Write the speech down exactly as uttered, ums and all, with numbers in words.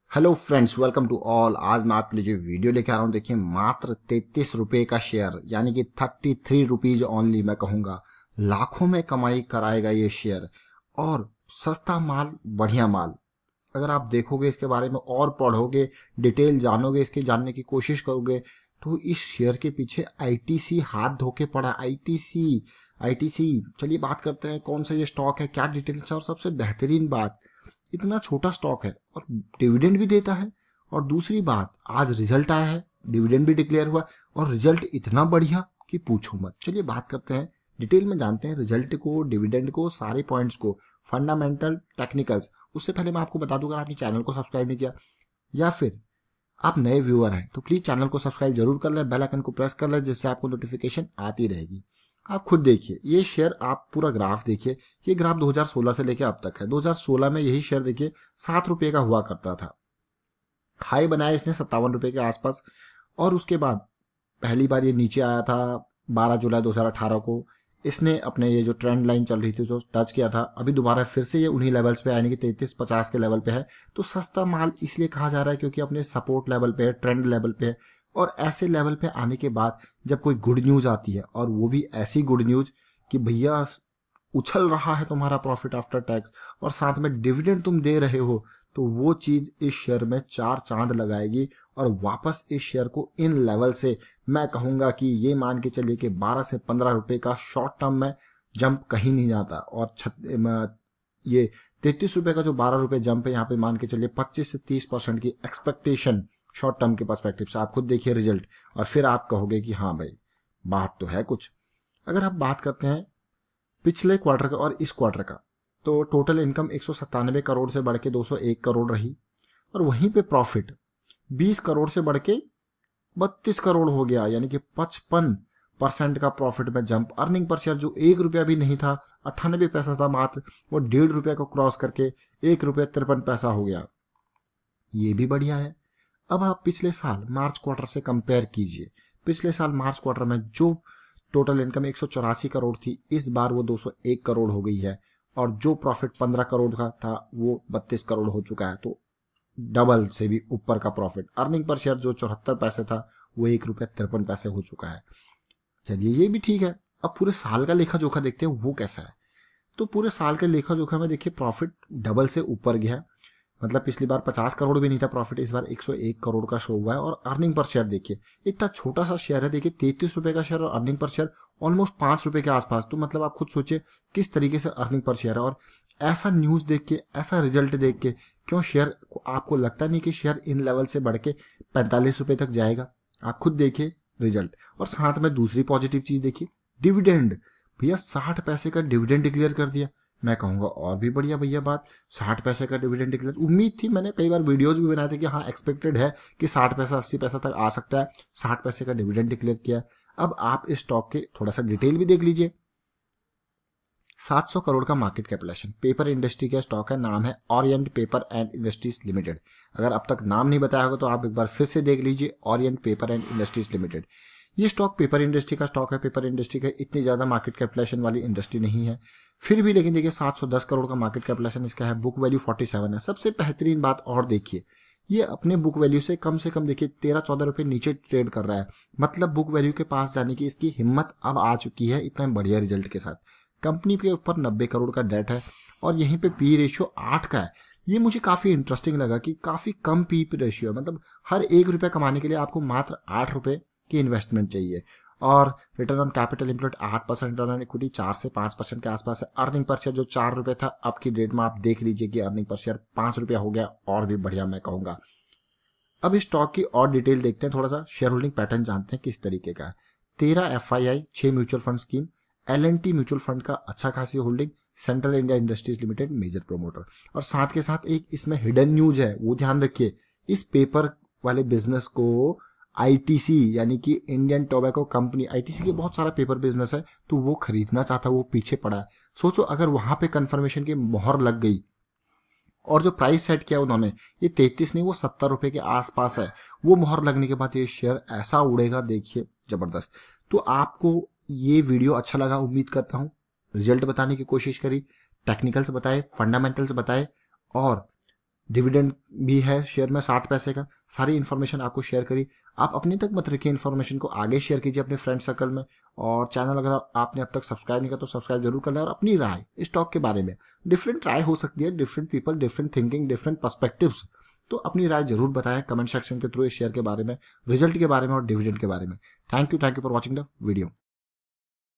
Hello friends, welcome to all. आज मैं आपके लिए जो वीडियो लेके आ रहा हूँ, देखिए मात्र तैतीस रुपए का शेयर, यानी कि थर्टी थ्री रुपीज ओनली। मैं कहूँगा लाखों में कमाई कराएगा ये शेयर, और सस्ता माल, बढ़िया माल। अगर आप देखोगे इसके बारे में और पढ़ोगे, डिटेल जानोगे, इसके जानने की कोशिश करोगे, तो इस शेयर के पीछे आईटीसी हाथ धो के पड़ा। आईटीसी आईटीसी चलिए बात करते हैं कौन सा ये स्टॉक है, क्या डिटेल्स है, और सबसे बेहतरीन बात, इतना छोटा स्टॉक है और डिविडेंड भी देता है। और दूसरी बात, आज रिजल्ट आया है, डिविडेंड भी डिक्लेयर हुआ, और रिजल्ट इतना बढ़िया कि पूछो मत। चलिए बात करते हैं, डिटेल में जानते हैं रिजल्ट को, डिविडेंड को, सारे पॉइंट्स को, फंडामेंटल, टेक्निकल्स। उससे पहले मैं आपको बता दूं, अगर आपने चैनल को सब्सक्राइब नहीं किया या फिर आप नए व्यूअर हैं तो प्लीज चैनल को सब्सक्राइब जरूर कर लें, बेल आइकन को प्रेस कर लें, जिससे आपको नोटिफिकेशन आती रहेगी। आप खुद देखिए ये शेयर, आप पूरा ग्राफ देखिए। ये ग्राफ दो हज़ार सोलह से लेकर अब तक है। दो हज़ार सोलह में यही शेयर देखिए सात रुपए का हुआ करता था, हाई बनाया इसने सत्तावन रुपए के आसपास, और उसके बाद पहली बार ये नीचे आया था बारह जुलाई दो हज़ार अठारह को। इसने अपने ये जो ट्रेंड लाइन चल रही थी तो टच किया था, अभी दोबारा फिर से ये उन्हीं लेवल्स पे, यानी कि तैतीस पचास के लेवल पे है। तो सस्ता माल इसलिए कहा जा रहा है क्योंकि अपने सपोर्ट लेवल पे है, ट्रेंड लेवल पे है। और ऐसे लेवल पे आने के बाद जब कोई गुड न्यूज आती है, और वो भी ऐसी गुड न्यूज कि भैया उछल रहा है तुम्हारा प्रॉफिट आफ्टर टैक्स, और साथ में डिविडेंड तुम दे रहे हो, तो वो चीज इस शेयर में चार चांद लगाएगी। और वापस इस शेयर को इन लेवल से, मैं कहूंगा कि ये मान के चलिए कि बारह से पंद्रह रुपए का शॉर्ट टर्म में जंप कहीं नहीं जाता। और छत, ये तैतीस रुपए का जो बारह रुपए जंप है, यहाँ पे मान के चलिए पच्चीस से तीस परसेंट की एक्सपेक्टेशन शॉर्ट टर्म के पर्सपेक्टिव से। आप खुद देखिए रिजल्ट, और फिर आप कहोगे कि हाँ भाई बात तो है कुछ। अगर आप बात करते हैं पिछले क्वार्टर का और इस क्वार्टर का, तो टोटल इनकम एक सौ सत्तानवे करोड़ से बढ़ के दो सौ एक करोड़ रही, और वहीं पे प्रॉफिट बीस करोड़ से बढ़ के बत्तीस करोड़ हो गया, यानी कि पचपन परसेंट का प्रॉफिट में जंप। अर्निंग पर शेयर जो एक रुपया भी नहीं था, अट्ठानबे पैसा था मात्र, वो डेढ़ रुपया को क्रॉस करके एक रुपया तिरपन पैसा हो गया। ये भी बढ़िया है। अब आप पिछले साल मार्च क्वार्टर से कंपेयर कीजिए। पिछले साल मार्च क्वार्टर में जो टोटल इनकम एक सौ चौरासी करोड़ थी, इस बार वो दो सौ एक करोड़ हो गई है, और जो प्रॉफिट पंद्रह करोड़ का था वो बत्तीस करोड़ हो चुका है। तो डबल से भी ऊपर का प्रॉफिट। अर्निंग पर शेयर जो चौहत्तर पैसे था वो एक रुपया तिरपन पैसे हो चुका है। चलिए ये भी ठीक है। अब पूरे साल का लेखा जोखा देखते हैं वो कैसा है। तो पूरे साल के लेखा जोखा में देखिए प्रॉफिट डबल से ऊपर गया, मतलब पिछली बार पचास करोड़ भी नहीं था प्रॉफिट, इस बार एक सौ एक करोड़ का शो हुआ है। और अर्निंग पर शेयर देखिए, इतना छोटा सा शेयर है, देखिए तैतीस रुपए का शेयर, और अर्निंग पर शेयर ऑलमोस्ट पांच रुपए के आसपास। तो मतलब आप खुद सोचिए किस तरीके से अर्निंग पर शेयर है। और ऐसा न्यूज देख के, ऐसा रिजल्ट देख के, क्यों शेयर आपको लगता नहीं कि शेयर इन लेवल से बढ़ के पैंतालीस रुपए तक जाएगा? आप खुद देखिए रिजल्ट। और साथ में दूसरी पॉजिटिव चीज देखिए, डिविडेंड। भैया साठ पैसे का डिविडेंड डिक्लेयर कर दिया। मैं कहूंगा और भी बढ़िया भैया बात, साठ पैसे का डिविडेंड डिक्लेयर। उम्मीद थी, मैंने कई बार वीडियोस भी बनाए थे कि हाँ एक्सपेक्टेड है कि साठ पैसा अस्सी पैसा तक आ सकता है। साठ पैसे का डिविडेंड डिक्लेयर किया। अब आप इस स्टॉक के थोड़ा सा डिटेल भी देख लीजिए। सात सौ करोड़ का मार्केट कैपिटलाइजेशन, पेपर इंडस्ट्री का स्टॉक है, नाम है Orient Paper and Industries Limited. अगर अब तक नाम नहीं बताया होगा तो आप एक बार फिर से देख लीजिए, Orient Paper and Industries Limited. ये स्टॉक पेपर इंडस्ट्री का स्टॉक है। पेपर इंडस्ट्री का इतनी ज्यादा मार्केट कैपिटलाइजेशन वाली इंडस्ट्री नहीं है, फिर भी लेकिन देखिए सात सौ दस करोड़ का मार्केट कैपिटलाइजेशन इसका है। बुक वैल्यू सैंतालीस है। सबसे बेहतरीन बात और देखिए, ये अपने बुक वैल्यू से कम से कम देखिए तेरह चौदह रुपए नीचे ट्रेड कर रहा है। मतलब बुक वैल्यू के पास जाने की इसकी हिम्मत अब आ चुकी है, इतना बढ़िया रिजल्ट के साथ। कंपनी के ऊपर नब्बे करोड़ का डेट है, और यहीं पे पी रेशियो आठ का है। ये मुझे काफी इंटरेस्टिंग लगा कि काफी कम पी रेशियो है, मतलब हर एक रुपया कमाने के लिए आपको मात्र आठ रुपए की इन्वेस्टमेंट चाहिए। और रिटर्न ऑन कैपिटल एम्प्लॉयड आठ परसेंट, रिटर्न ऑन इक्विटी चार से पांच परसेंट के आसपास है। अर्निंग पर शेयर जो चार रुपए था, अब की डेट में आप देख लीजिए कि अर्निंग पर शेयर पांच रुपया हो गया, और भी बढ़िया मैं कहूंगा। अब इस स्टॉक की और डिटेल देखते हैं, थोड़ा सा शेयर होल्डिंग पैटर्न जानते हैं किस तरीके का है। तेरह एफ आई आई, छह mutual fund scheme, L N T mutual fund का अच्छा खासी holding, Central India Industries Limited major promoter. और साथ के साथ एक इसमें हिडन न्यूज है, वो ध्यान रखिए। इस पेपर वाले बिजनेस को आईटीसी यानी कि इंडियन टोबैको कंपनी, आईटीसी के बहुत सारा पेपर बिजनेस है, तो वो खरीदना चाहता, वो पीछे पड़ा है। सोचो अगर वहां पे कंफर्मेशन की मोहर लग गई, और जो प्राइस सेट किया उन्होंने, ये तैतीस नहीं वो सत्तर रुपए के आसपास है, वो मोहर लगने के बाद ये शेयर ऐसा उड़ेगा, देखिए जबरदस्त। तो आपको ये वीडियो अच्छा लगा उम्मीद करता हूं। रिजल्ट बताने की कोशिश करी, टेक्निकल्स बताए, फंडामेंटल्स बताए, और डिविडेंड भी है शेयर में साठ पैसे का। सारी इन्फॉर्मेशन आपको शेयर करी। आप अपने तक मत रखिए, इन्फॉर्मेशन को आगे शेयर कीजिए अपने फ्रेंड सर्कल में। और चैनल अगर आपने अब तक सब्सक्राइब नहीं किया तो सब्सक्राइब जरूर कर लें। और अपनी राय स्टॉक के बारे में, डिफरेंट राय हो सकती है, different people, different thinking, different perspectives, तो अपनी राय जरूर बताएं कमेंट सेक्शन के थ्रू इस शेयर के बारे में, रिजल्ट के बारे में और डिविडेंड के बारे में। Thank you thank you for watching the video.